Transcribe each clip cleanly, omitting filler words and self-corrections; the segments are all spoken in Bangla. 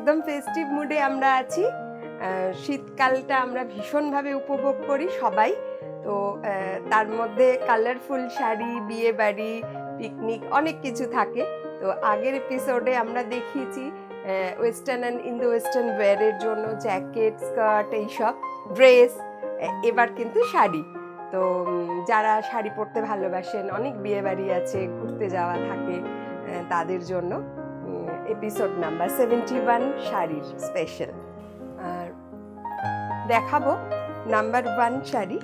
একদম ফেস্টিভ মুডে আমরা আছি। শীতকালটা আমরা ভীষণভাবে উপভোগ করি সবাই। তো তার মধ্যে কালারফুল শাড়ি, বিয়ে বাড়ি, পিকনিক অনেক কিছু থাকে। তো আগের এপিসোডে আমরা দেখিয়েছি ওয়েস্টার্ন অ্যান্ড ইন্দো ওয়েস্টার্ন ওয়্যারের জন্য জ্যাকেট, স্কার্ট, এইসব ড্রেস। এবার কিন্তু শাড়ি। তো যারা শাড়ি পরতে ভালোবাসেন, অনেক বিয়ে বাড়ি আছে, ঘুরতে যাওয়া থাকে, তাদের জন্য এপিসোড নাম্বার 71 শাড়ির স্পেশাল। আর দেখাবো নাম্বার 1 শাড়ি।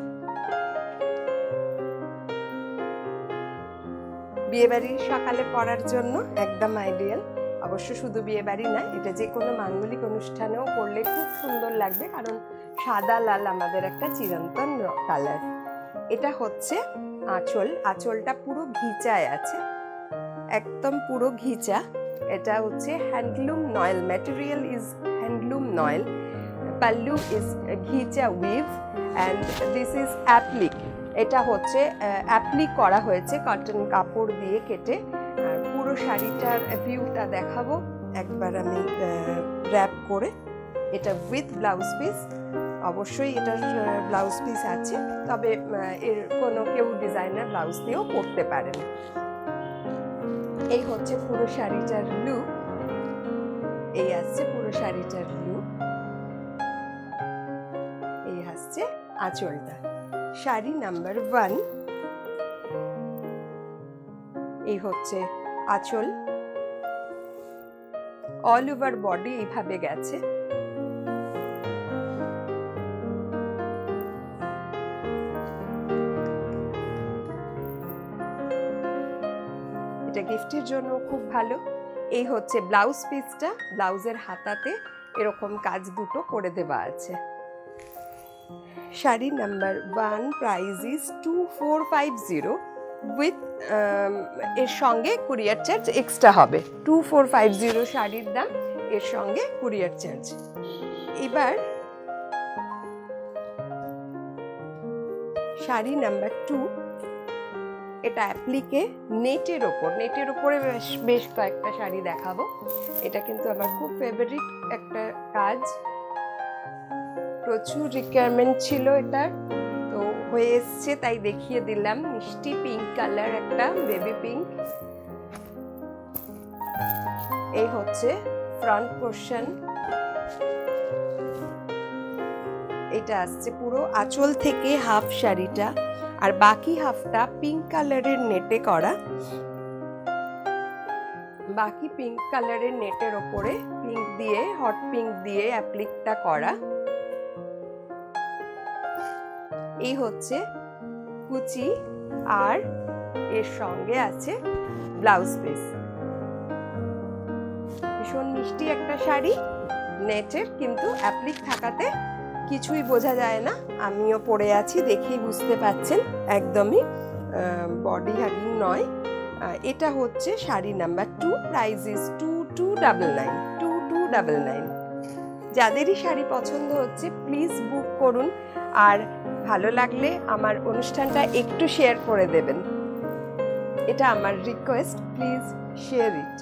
বিয়েবাড়ির সকালে পরার জন্য একদম আইডিয়াল। অবশ্য শুধু বিয়েবাড়ি না, এটা যে কোনো মাঙ্গলিক অনুষ্ঠানেও পরলে খুব সুন্দর লাগবে, কারণ সাদা লাল আমাদের একটা চিরন্তন কালার। এটা হচ্ছে আঁচল। আঁচলটা পুরো ঘিচায় আছে, একদম পুরো ঘিচা। এটা হচ্ছে handloom noil, material is handloom noil, pallu is ghicha weave and this is applique. এটা হচ্ছে অ্যাপ্লিক করা হয়েছে কটন কাপড় দিয়ে কেটে। আর পুরো শাড়িটার ভিউটা দেখাবো একবার আমি র্যাপ করে। এটা উইথ ব্লাউজ পিস, অবশ্যই এটার ব্লাউজ পিস আছে, তবে এর কোনো কেউ ডিজাইনার ব্লাউজ দিয়েও পরতে পারেন। এই হচ্ছে পুরো শাড়িটার লুক, এই আসছে পুরো শাড়িটার লুক, এই আসছে আঁচলটা। শাড়ি নাম্বার 1, এই হচ্ছে আঁচল। অল ওভার বডি এইভাবে গেছে। এটা গিফটের জন্য খুব ভালো। এই হচ্ছে ব্লাউজ পিসটা, ব্লাউজের হাতাতে এরকম কাজ দুটো করে দেওয়া আছে। Sari number 1 price is 2450 with এর সঙ্গে কুরিয়ার চার্জ এক্সট্রা হবে। 2450 শাড়ির দাম, এর সঙ্গে কুরিয়ার চার্জ। এবার শাড়ি নাম্বার 2, এটা অ্যাপ্লিকে নেটের ওপরে বেশ কয়েকটা শাড়ি দেখাবো। এটা কিন্তু আমার খুব ফেভারিট একটা কাজ, প্রচুর রিকোয়ারমেন্ট ছিল এটার, তো হয়ে এসছে তাই দেখিয়ে দিলাম। মিষ্টি পিঙ্ক কালার, একটা বেবি পিঙ্ক। এই হচ্ছে ফ্রন্ট পোর্শন। এটা আসছে পুরো আঁচল থেকে হাফ শাড়িটা, আর বাকি হাফটা পিঙ্ক কালারের নেটে করা। বাকি পিঙ্ক কালারের নেটের ওপরে পিঙ্ক দিয়ে, হট পিঙ্ক দিয়ে অ্যাপ্লিকটা করা। এই হচ্ছে কুচি, আর এর সঙ্গে আছে ব্লাউজ পিস। ভীষণ মিষ্টি একটা শাড়ি, নেটের, কিন্তু অ্যাপ্লিক থাকাতে কিছুই বোঝা যায় না। আমিও পরে আছি, দেখেই বুঝতে পাচ্ছেন, একদমই বডি হাগিং নয়। এটা হচ্ছে শাড়ি নাম্বার 2, প্রাইস ইজ 2299। যাদেরই শাড়ি পছন্দ হচ্ছে প্লিজ বুক করুন, আর ভালো লাগলে আমার অনুষ্ঠানটা একটু শেয়ার করে দেবেন, এটা আমার request, please share it.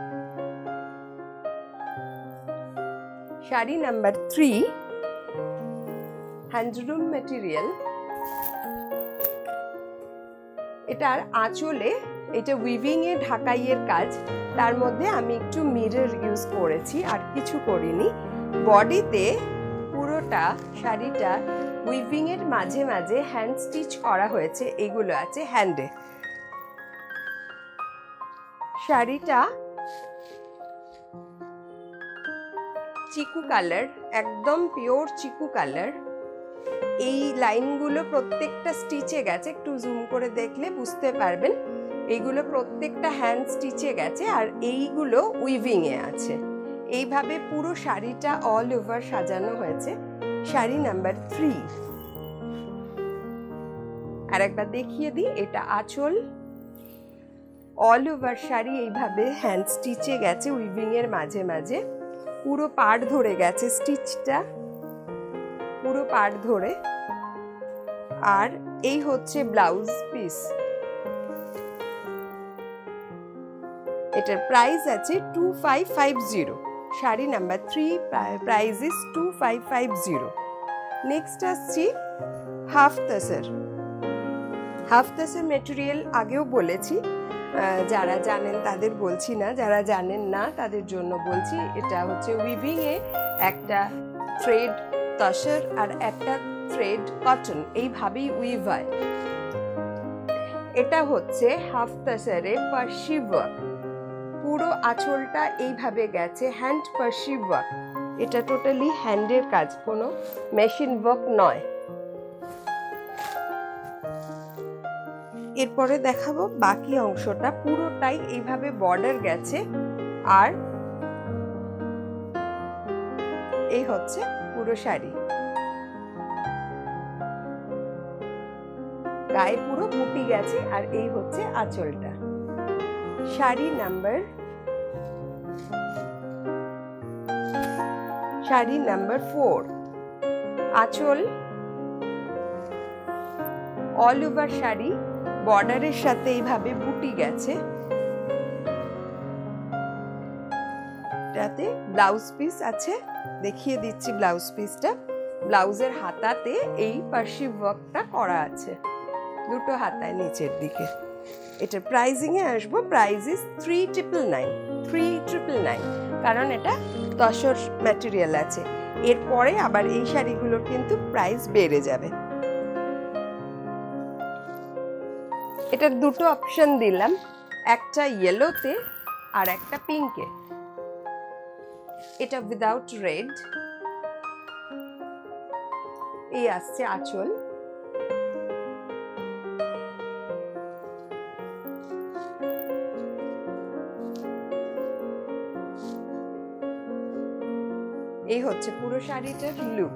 Sari number 3, handloom material. এটার আঁচলে এটা উইভিং এ ঢাকাইয়ের কাজ, তার মধ্যে আমি একটু মিরর ইউজ করেছি, আর কিছু করিনি। বডিতে পুরোটা শাড়িটা উইভিং এর মাঝে মাঝে হ্যান্ড স্টিচ করা হয়েছে, এগুলো আছে হ্যান্ডে। শাড়িটা চিকু কালার, একদম পিওর চিকু কালার। এই লাইনগুলো প্রত্যেকটা স্টিচে গেছে, একটু জুম করে দেখলে বুঝতে পারবেন। এইগুলো প্রত্যেকটা হ্যান্ড স্টিচে গেছে, আর এইগুলো উইভিং এ আছে। এইভাবে পুরো শাড়িটা অল ওভার সাজানো হয়েছে। শাড়ি নাম্বার 3, আর একবার দেখিয়ে দিই, এটা আঁচল। অল ওভার শাড়ি এইভাবে হ্যান্ড স্টিচে গেছে, উইভিং এর মাঝে মাঝে পুরো পাড় ধরে গেছে স্টিচটা, পুরো পাড় ধরে। আর এই হচ্ছে ব্লাউজ পিস। এটার প্রাইস আছে 2550। Sari number 3, price is 2550। Next আসছি half tussar. Half tussar material আগেও বলেছি, যারা জানেন তাদের বলছি না, যারা জানেন না তাদের জন্য বলছি। এটা হচ্ছে উইভিং এ একটা থ্রেড তাসার আর একটা থ্রেড কটন, এইভাবেই উইভ হয়। এটা হচ্ছে হাফ তাসারে পার্সি ওয়ার্ক, পুরো আঁচলটা এইভাবে গেছে হ্যান্ড পার্সি ওয়ার্ক। এটা টোটালি হ্যান্ডের কাজ, কোনো মেশিন ওয়ার্ক নয়। এরপরে দেখাবো বাকি অংশটা, পুরোটাই এইভাবে বর্ডার গেছে। আর এই হচ্ছে পুরো শাড়ি, গায়ে পুরো বুটি গেছে। আর এই হচ্ছে আঁচলটা। শাড়ি নাম্বার 4, আঁচল অল ওভার শাড়ি, বর্ডারের সাথে এইভাবে বুটি গেছে। এটাতে ব্লাউজ পিস আছে, দেখিয়ে দিচ্ছি ব্লাউজ পিসটা। ব্লাউজের হাতাতে এই পার্সি ওয়ার্কটা করা আছে, দুটো হাতায় নিচের দিকে। এটার প্রাইজিং এ আসবো, প্রাইস ইজ 3,999, কারণ এটা তসর ম্যাটেরিয়াল আছে। এরপরে আবার এই শাড়িগুলোর কিন্তু প্রাইস বেড়ে যাবে। এটার দুটো অপশন দিলাম, একটা ইয়েলোতে আর একটা পিঙ্কে। এটা উইদাউট রেড। এই আসছে আঁচল, এই হচ্ছে পুরো শাড়িটার লুক।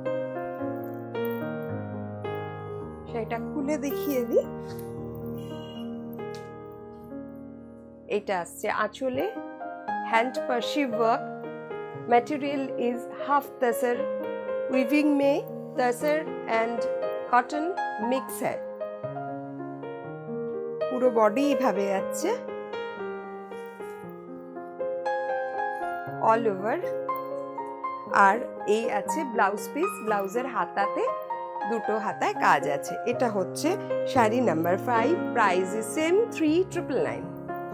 সেটা খুলে দেখিয়ে দিই। এটা আসছে আঁচলে, hand Parsi work, material is half tussar, weaving মে তাসার এন্ড কটন মিক্স है। পুরো বডি এইভাবে যাচ্ছে অল ওভার। আর এই আছে ব্লাউজ পিস, ব্লাউজের হাতাতে দুটো হাতায় কাজ আছে। এটা হচ্ছে sari number 5, price is same 3,999।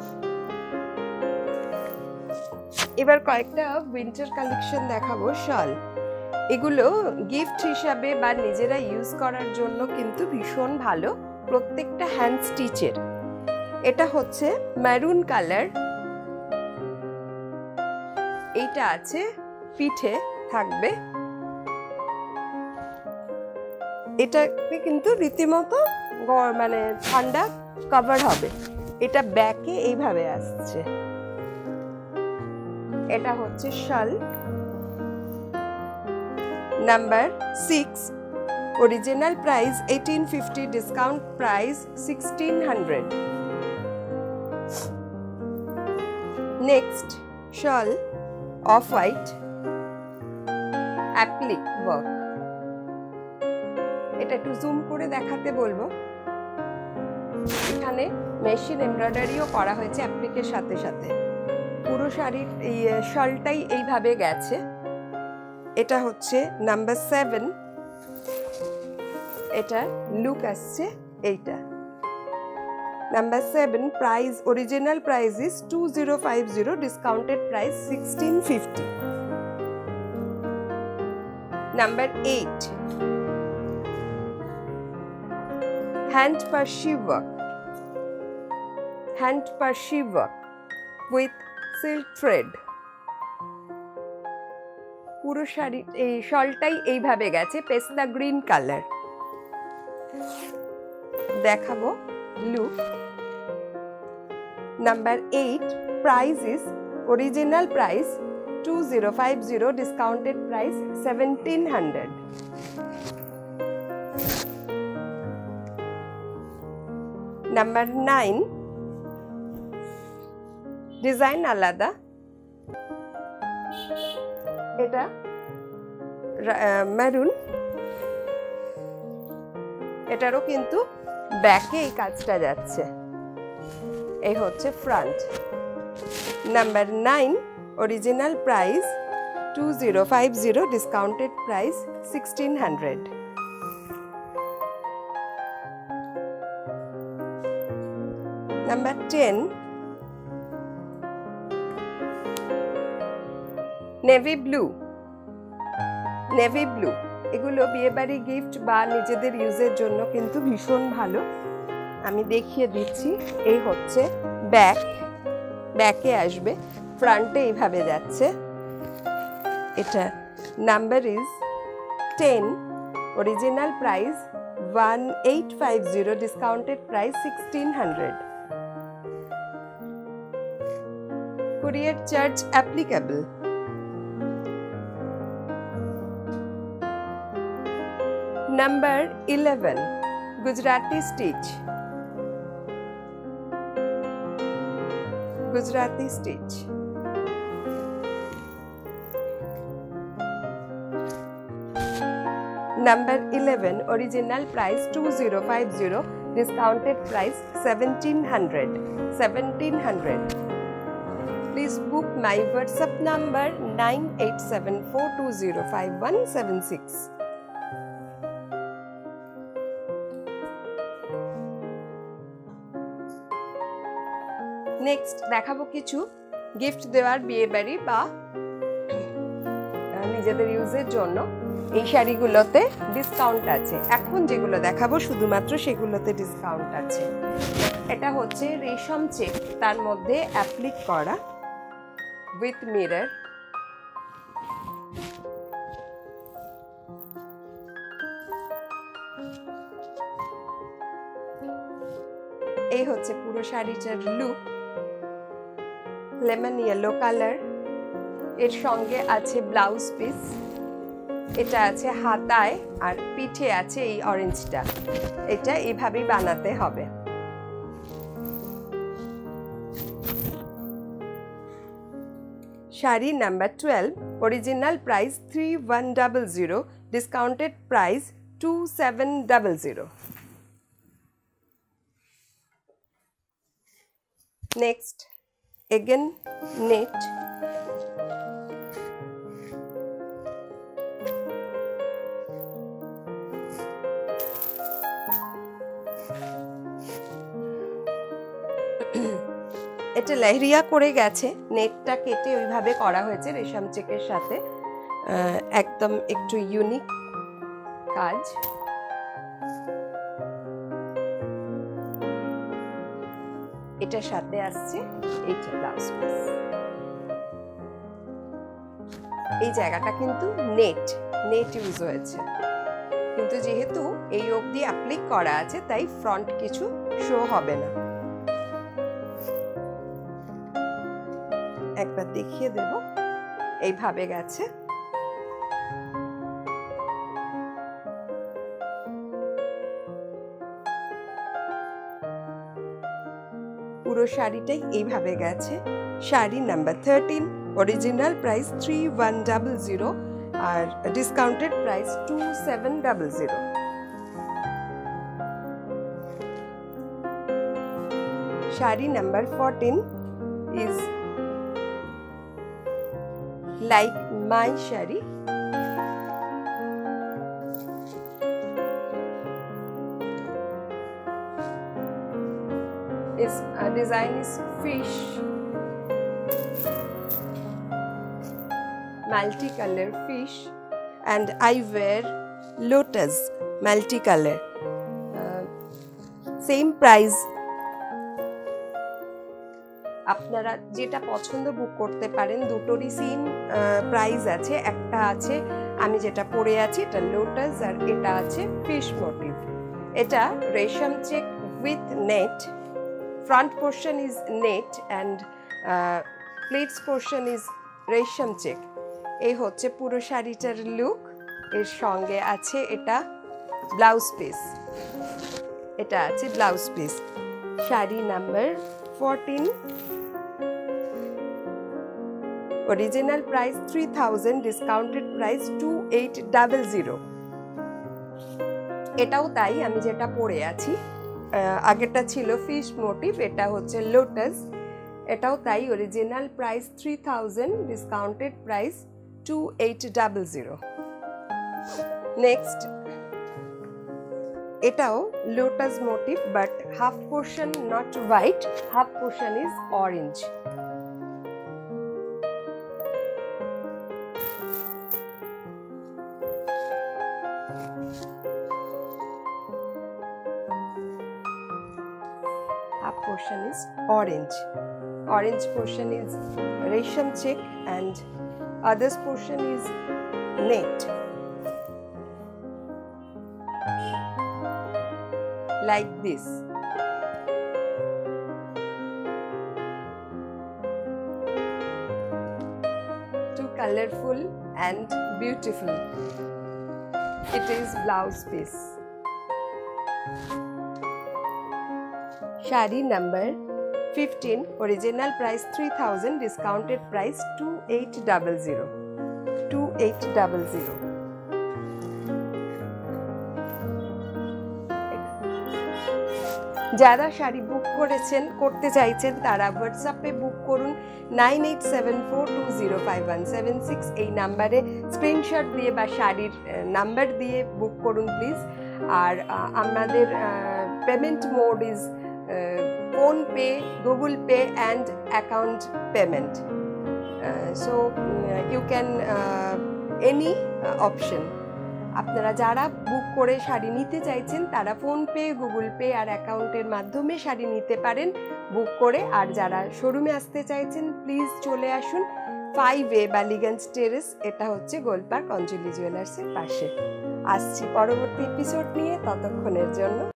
এবার কয়েকটা উইন্টার কালেকশন দেখাবো। শাল, এগুলো গিফট হিসাবে বা নিজেরা ইউজ করার জন্য কিন্তু ভীষণ ভালো, প্রত্যেকটা হ্যান্ড স্টিচের। এটা হচ্ছে মেরুন কালার, এইটা আছে পিঠে থাকবে। এটাতে কিন্তু রীতিমতো মানে ঠান্ডা কভার হবে। এটা ব্যাকে এইভাবে আসছে। এটা হচ্ছে শাল number 6, original price 1850, discount price 1600। Next শাল অফ হোয়াইট অ্যাপ্লিক ওয়ার্ক। এটা একটু জুম করে দেখাতে বলবো। এখানে মেশিন এমব্রয়ডারিও করা হয়েছে অ্যাপ্লিকের সাথে সাথে। পুরো শাড়ির এই শালটাই এইভাবে গেছে। এটা হচ্ছে নাম্বার 7, এটা লুক আসছে এইটা। Number 7, price original price is 2050, discounted price 1650। Number 8, hand Parsi work, hand Parsi work with silk thread. পুরো শাড়ি এই শালটাই এইভাবে গেছে, পেস্তা গ্রিন কালার। দেখাবো look. Number 8, price is original price 2050, discounted price 1700। Number 9, design আলাদা। এটা মেরুন, এটারও কিন্তু ব্যাকে এই কাজটা যাচ্ছে। এই হচ্ছে front. Number 9, original price 2050, discounted price 1600. Number 10, navy blue. Navy blue, এগুলো বিয়েবাড়ি গিফট বা নিজেদের ইউজের জন্য কিন্তু ভীষণ ভালো। আমি দেখিয়ে দিচ্ছি। এই হচ্ছে ব্যাকে আসবে, ফ্রন্টে এইভাবে যাচ্ছে। এটা number is 10, original price 1850, discounted price 1600. Courier charge applicable. Number 11, Gujarati stitch. Gujarati stitch. Number 11, original price 2050, discounted price 1700. 1700. Please book my WhatsApp number 9874205176. Next দেখাবো কিছু গিফট দেওয়ার বিয়ে বাড়ি বা নিজেদের ইউজের জন্য। এই শাড়িগুলোতে ডিসকাউন্ট আছে। এখন যেগুলো দেখাবো শুধুমাত্র সেগুলোতে ডিসকাউন্ট আছে। এটা হচ্ছে রেশম চেক, তার মধ্যে অ্যাপ্লিক করা উইথ মিরর। এই হচ্ছে পুরো শাড়িটার লুক। লেমন ইয়েলো কালার, এর সঙ্গে আছে ব্লাউজ পিস। এটা আছে হাতায় আর পিঠে আছে এই অরেঞ্জটা। এটা এইভাবেই বানাতে হবে। Sari number 12, original price 3100, discounted price 2700. Next, again net. এটা লেহরিয়া করে গেছে, নেটটা কেটে ওইভাবে করা হয়েছে রেশম চেকের সাথে। একদম একটু ইউনিক কাজ। এটার সাথে আসছে এইটা ব্লাউজ পিস। এই জায়গাটা কিন্তু নেট ইউজ হয়েছে, কিন্তু যেহেতু এই অবধি অ্যাপ্লিক করা আছে তাই ফ্রন্ট কিছু শো হবে না। একবার দেখিয়ে দেব, এইভাবে গেছে। পুরো শাড়িটাই এইভাবে গেছে। শাড়ি নাম্বার 13, অরিজিনাল প্রাইস 3100 আর discounted price 2700. Sari number 14 is like my sari. Its design is fish, multicolor fish, and I wear lotus multicolor. Same price. আপনারা যেটা পছন্দ বুক করতে পারেন, দুটোরই সেম প্রাইস আছে। একটা আছে আমি যেটা পরে আছি, এটা লোটাস, আর এটা আছে ফিশ মোটিভ। এটা resham check with net. Front portion is net and pleats portion is resham check. এই হচ্ছে পুরো শাড়িটার লুক। এর সঙ্গে আছে এটা ব্লাউজ পিস। এটা আছে blouse piece. Sari number 14, original price 3000, discounted price 2800। এটাও তাই, আমি যেটা পরে আছি। আগেরটা ছিল ফিশ মোটিভ, এটা হচ্ছে লোটাস। এটাও তাই, original price 3000, discounted price 2800। Next, এটাও lotus motif, but half portion not white, half portion is orange. Half portion is orange. Orange portion is resham check and others portion is net. Like this. Too colorful and beautiful. It is blouse piece. Sari number 15, original price 3000, discounted price 2800। যারা শাড়ি বুক করতে চাইছেন তারা হোয়াটসঅ্যাপে বুক করুন 9874205176, এই নাম্বারে স্ক্রিনশট দিয়ে বা শাড়ির নাম্বার দিয়ে বুক করুন প্লিজ। আর আমাদের payment mode is phone pay, google pay and account payment, so you can any option. আপনারা যারা বুক করে শাড়ি নিতে চাইছেন তারা ফোন পে, গুগল পে আর অ্যাকাউন্টের মাধ্যমে শাড়ি নিতে পারেন বুক করে। আর যারা শোরুমে আসতে চাইছেন প্লিজ চলে আসুন 5A বালিগঞ্জ টেরেস, এটা হচ্ছে গোলপার্ক অঞ্জলি জুয়েলার্সের পাশে। আসছি পরবর্তী এপিসোড নিয়ে, ততক্ষণের জন্য